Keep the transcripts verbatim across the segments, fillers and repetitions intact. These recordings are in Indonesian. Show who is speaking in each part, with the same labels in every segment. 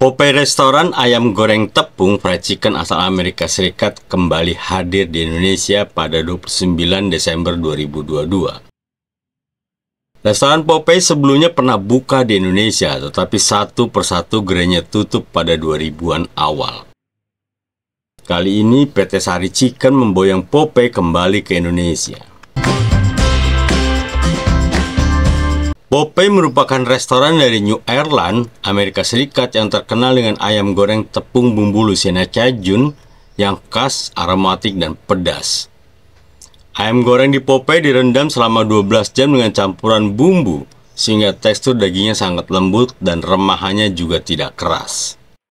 Speaker 1: Popeye restoran ayam goreng tepung fried chicken asal Amerika Serikat kembali hadir di Indonesia pada dua puluh sembilan Desember dua ribu dua puluh dua. Restoran Popeye sebelumnya pernah buka di Indonesia, tetapi satu persatu gerainya tutup pada dua ribuan awal. Kali ini P T Sari Chicken memboyong Popeye kembali ke Indonesia. Popeye merupakan restoran dari New Ireland, Amerika Serikat yang terkenal dengan ayam goreng tepung bumbu Louisiana Cajun yang khas, aromatik, dan pedas. Ayam goreng di Popeye direndam selama dua belas jam dengan campuran bumbu, sehingga tekstur dagingnya sangat lembut dan remahannya juga tidak keras.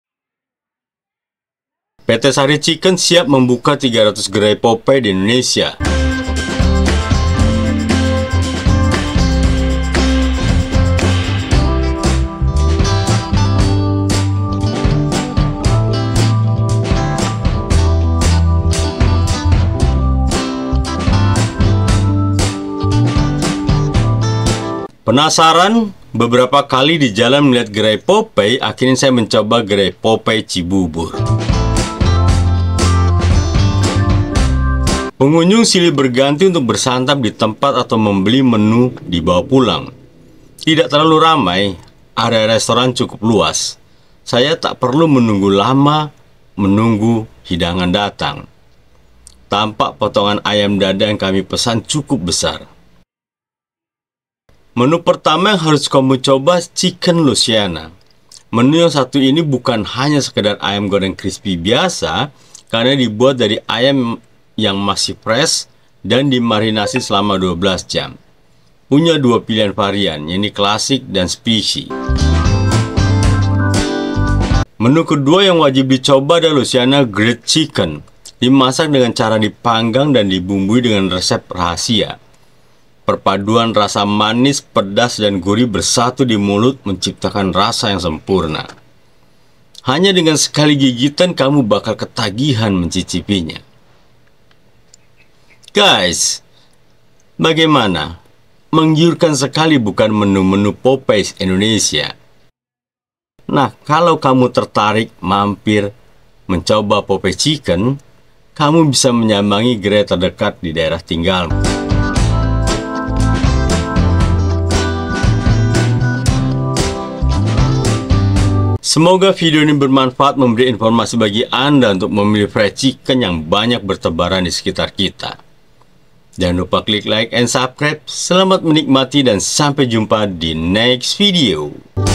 Speaker 1: P T Sari Chicken siap membuka tiga ratus gerai Popeye di Indonesia. Penasaran? Beberapa kali di jalan melihat gerai Popeye, akhirnya saya mencoba gerai Popeye Cibubur. Pengunjung silih berganti untuk bersantap di tempat atau membeli menu dibawa pulang. Tidak terlalu ramai, area restoran cukup luas. Saya tak perlu menunggu lama menunggu hidangan datang. Tampak potongan ayam dada yang kami pesan cukup besar. Menu pertama yang harus kamu coba Chicken Louisiana. Menu yang satu ini bukan hanya sekedar ayam goreng crispy biasa, karena dibuat dari ayam yang masih fresh dan dimarinasi selama dua belas jam. Punya dua pilihan varian, yaitu klasik dan spicy. Menu kedua yang wajib dicoba adalah Louisiana Grilled Chicken. Dimasak dengan cara dipanggang dan dibumbui dengan resep rahasia. Perpaduan rasa manis, pedas, dan gurih bersatu di mulut menciptakan rasa yang sempurna. Hanya dengan sekali gigitan kamu bakal ketagihan mencicipinya. Guys, bagaimana? Menggiurkan sekali bukan menu-menu Popeye Indonesia? Nah, kalau kamu tertarik mampir mencoba Popeye Chicken, kamu bisa menyambangi gerai terdekat di daerah tinggalmu. Semoga video ini bermanfaat, memberi informasi bagi Anda untuk memilih fried chicken yang banyak bertebaran di sekitar kita. Jangan lupa klik like and subscribe. Selamat menikmati dan sampai jumpa di next video.